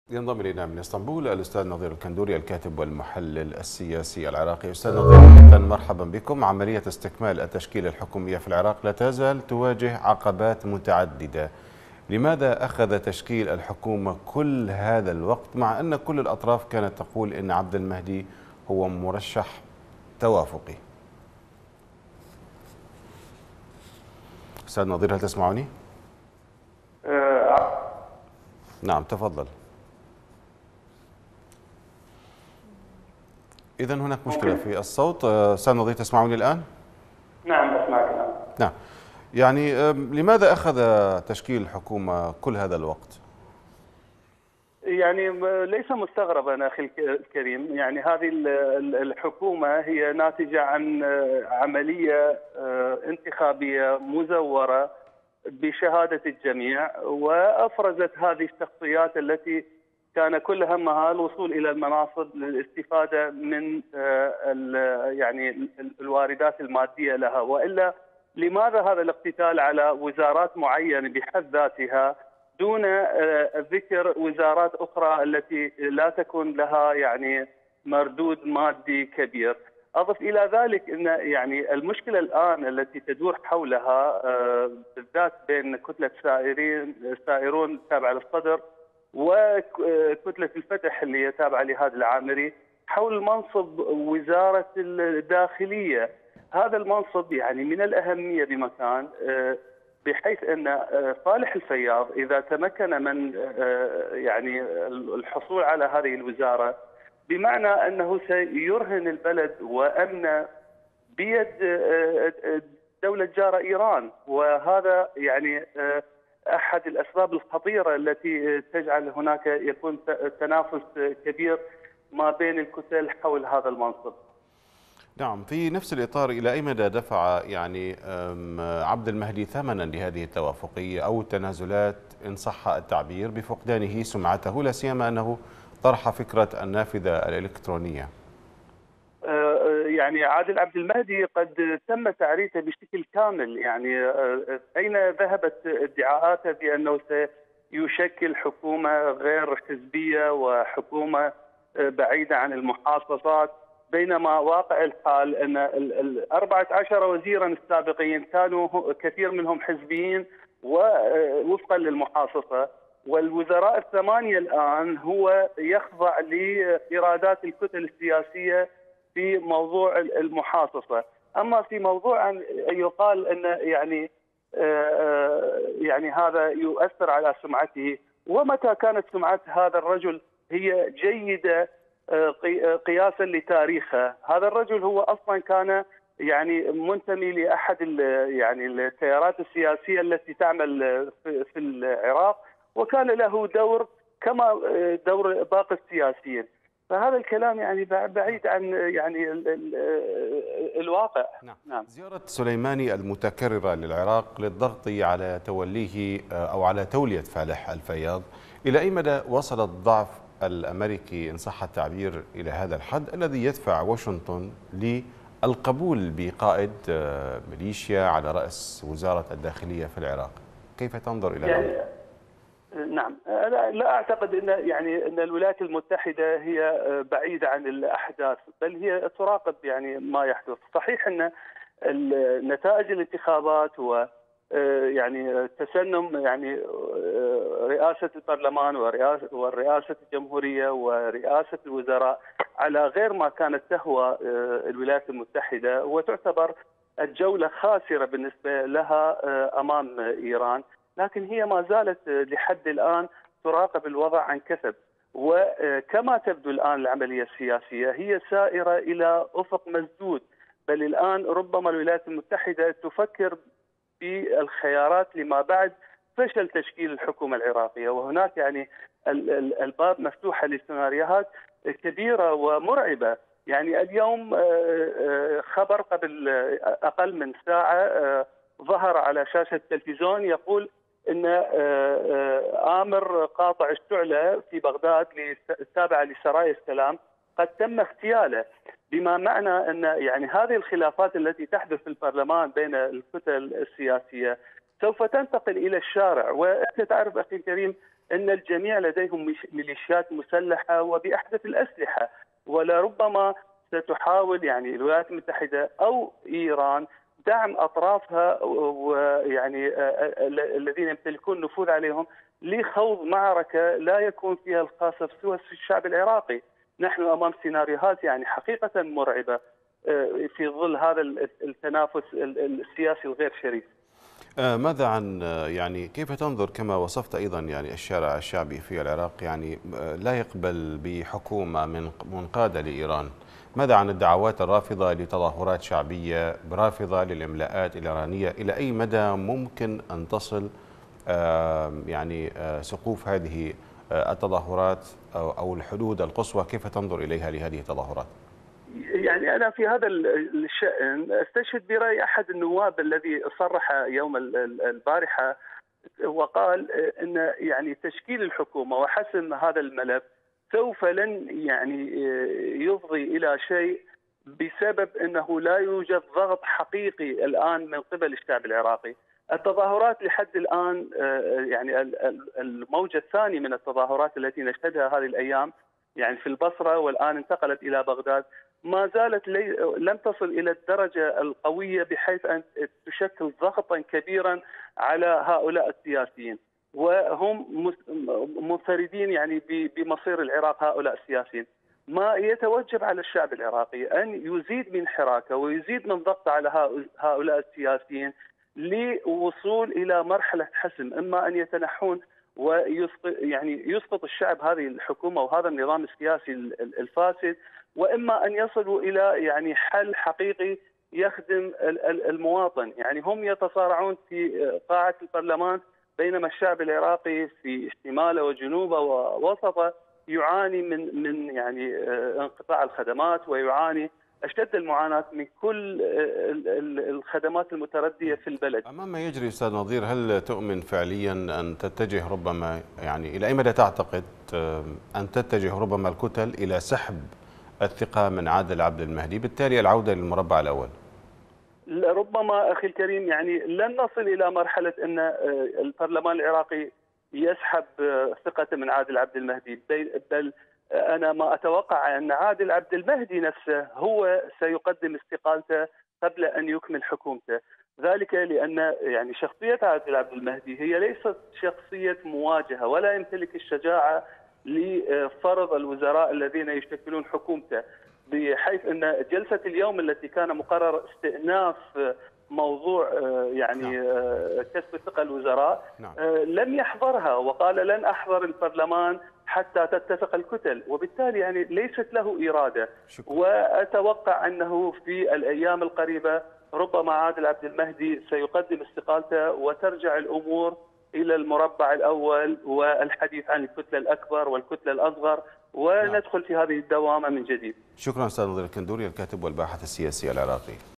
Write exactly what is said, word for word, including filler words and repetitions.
ينضم الينا من اسطنبول الاستاذ نظير الكندوري الكاتب والمحلل السياسي العراقي. استاذ نظير، مرحبا بكم. عمليه استكمال التشكيله الحكوميه في العراق لا تزال تواجه عقبات متعدده. لماذا اخذ تشكيل الحكومه كل هذا الوقت مع ان كل الاطراف كانت تقول ان عبد المهدي هو مرشح توافقي؟ استاذ نظير، هل تسمعني؟ أه نعم، تفضل. إذا هناك مشكلة ممكن. في الصوت. أستاذ نظير، تسمعني الآن؟ نعم، أسمعك الآن. نعم. يعني لماذا أخذ تشكيل الحكومة كل هذا الوقت؟ يعني ليس مستغربا أخي الكريم، يعني هذه الحكومة هي ناتجة عن عملية انتخابية مزورة بشهادة الجميع، وأفرزت هذه الشخصيات التي كان كل همها الوصول إلى المناصب للاستفادة من يعني الواردات المادية لها. وإلا لماذا هذا الاقتتال على وزارات معينة بحد ذاتها دون ذكر وزارات أخرى التي لا تكون لها يعني مردود مادي كبير؟ أضف إلى ذلك أن يعني المشكلة الآن التي تدور حولها بالذات بين كتلة سائرين سائرون التابعة للصدر وكتلة الفتح اللي هي تابعة لهادي العامري حول منصب وزارة الداخلية. هذا المنصب يعني من الأهمية بمكان، بحيث أن صالح الفياض إذا تمكن من يعني الحصول على هذه الوزارة بمعنى أنه سيرهن البلد وأمن بيد دولة جارة إيران، وهذا يعني أحد الأسباب الخطيرة التي تجعل هناك يكون تنافس كبير ما بين الكتل حول هذا المنصب. نعم، في نفس الإطار، إلى أي مدى دفع يعني عبد المهدي ثمنا لهذه التوافقية أو التنازلات إن صح التعبير بفقدانه سمعته، لا سيما أنه طرح فكرة النافذة الإلكترونية؟ يعني عادل عبد المهدي قد تم تعريفه بشكل كامل. يعني أين ذهبت ادعاءاته بأنه سيشكل حكومة غير حزبية وحكومة بعيدة عن المحافظات، بينما واقع الحال أن الأربعة عشر وزيرا السابقين كانوا كثير منهم حزبيين ووفقا للمحافظة، والوزراء الثمانية الآن هو يخضع لإرادات الكتل السياسية في موضوع المحاصصة. أما في موضوع أن يقال أن يعني يعني هذا يؤثر على سمعته، ومتى كانت سمعة هذا الرجل هي جيدة قياسا لتاريخه؟ هذا الرجل هو أصلا كان يعني منتمي لأحد يعني التيارات السياسية التي تعمل في العراق، وكان له دور كما دور باقي السياسيين. فهذا الكلام يعني بعيد عن يعني ال ال الواقع. نعم. نعم. زيارة سليماني المتكررة للعراق للضغط على توليه أو على تولية فالح الفياض، إلى أي مدى وصل الضعف الأمريكي إن صح التعبير إلى هذا الحد الذي يدفع واشنطن للقبول بقائد ميليشيا على رأس وزارة الداخلية في العراق؟ كيف تنظر إلى يعني الأمر؟ نعم، لا, لا أعتقد أن يعني أن الولايات المتحدة هي بعيدة عن الأحداث، بل هي تراقب يعني ما يحدث. صحيح أن نتائج الانتخابات و يعني تسنم يعني رئاسة البرلمان ورئاسة والرئاسة الجمهورية ورئاسة الوزراء على غير ما كانت تهوى الولايات المتحدة، وتعتبر الجولة خاسرة بالنسبة لها أمام إيران، لكن هي ما زالت لحد الآن تراقب الوضع عن كثب. وكما تبدو الآن العملية السياسية هي سائرة إلى أفق مسدود، بل الآن ربما الولايات المتحدة تفكر بالخيارات لما بعد فشل تشكيل الحكومة العراقية، وهناك يعني الباب مفتوحة لسيناريوهات كبيرة ومرعبة. يعني اليوم خبر قبل أقل من ساعة ظهر على شاشة التلفزيون يقول أن آمر قاطع الشعلة في بغداد التابعة لسرايا السلام قد تم اغتياله، بما معنى أن يعني هذه الخلافات التي تحدث في البرلمان بين الكتل السياسية سوف تنتقل إلى الشارع. وأنت تعرف أخي الكريم أن الجميع لديهم ميليشيات مسلحة وبأحدث الأسلحة، ولربما ستحاول يعني الولايات المتحدة أو إيران دعم أطرافها ويعني الذين يمتلكون نفوذ عليهم لخوض معركة لا يكون فيها القاصف سوى الشعب العراقي. نحن أمام سيناريوهات يعني حقيقة مرعبة في ظل هذا التنافس السياسي الغير شريف. ماذا عن يعني كيف تنظر كما وصفت أيضا يعني الشارع الشعبي في العراق يعني لا يقبل بحكومة من منقادة لإيران؟ ماذا عن الدعوات الرافضة لتظاهرات شعبية رافضة للإملاءات الإيرانية؟ إلى أي مدى ممكن أن تصل يعني سقوف هذه التظاهرات أو الحدود القصوى؟ كيف تنظر إليها لهذه التظاهرات؟ يعني أنا في هذا الشأن أستشهد برأي أحد النواب الذي صرح يوم البارحة وقال أن يعني تشكيل الحكومة وحسم هذا الملف سوف لن يعني يفضي إلى شيء بسبب أنه لا يوجد ضغط حقيقي الآن من قبل الشعب العراقي. التظاهرات لحد الآن يعني الموجة الثانية من التظاهرات التي نشهدها هذه الأيام يعني في البصرة والآن انتقلت إلى بغداد ما زالت لي لم تصل إلى الدرجة القوية بحيث أن تشكل ضغطا كبيرا على هؤلاء السياسيين، وهم منفردين يعني بمصير العراق هؤلاء السياسيين. ما يتوجب على الشعب العراقي أن يزيد من حراكه ويزيد من ضغط على هؤلاء السياسيين لوصول إلى مرحلة حسم، إما أن يتنحون ويسقط يعني يسقط الشعب هذه الحكومة وهذا النظام السياسي الفاسد، وإما أن يصلوا إلى يعني حل حقيقي يخدم المواطن. يعني هم يتصارعون في قاعة البرلمان بينما الشعب العراقي في شماله وجنوبه ووسطه يعاني من من يعني انقطاع الخدمات ويعاني أشد المعاناة من كل الخدمات المتردية في البلد. أمام ما يجري أستاذ نظير، هل تؤمن فعليا أن تتجه ربما يعني إلى أي مدى تعتقد أن تتجه ربما الكتل إلى سحب الثقة من عادل عبد المهدي، بالتالي العودة للمربع الأول؟ ربما أخي الكريم يعني لن نصل إلى مرحلة أن البرلمان العراقي يسحب ثقة من عادل عبد المهدي، بل أنا ما أتوقع أن عادل عبد المهدي نفسه هو سيقدم استقالته قبل أن يكمل حكومته. ذلك لأن يعني شخصية عادل عبد المهدي هي ليست شخصية مواجهة ولا يمتلك الشجاعة لفرض الوزراء الذين يشكلون حكومته، بحيث أن جلسة اليوم التي كان مقرر استئناف موضوع يعني كسب ثقة الوزراء لم يحضرها وقال لن أحضر البرلمان حتى تتفق الكتل، وبالتالي يعني ليست له إرادة. شكرا. وأتوقع أنه في الأيام القريبة ربما عادل عبد المهدي سيقدم استقالته وترجع الأمور إلى المربع الأول والحديث عن الكتلة الأكبر والكتلة الأصغر وندخل في هذه الدوامة من جديد. شكرا أستاذ نظير الكندوري، الكاتب والباحث السياسي العراقي.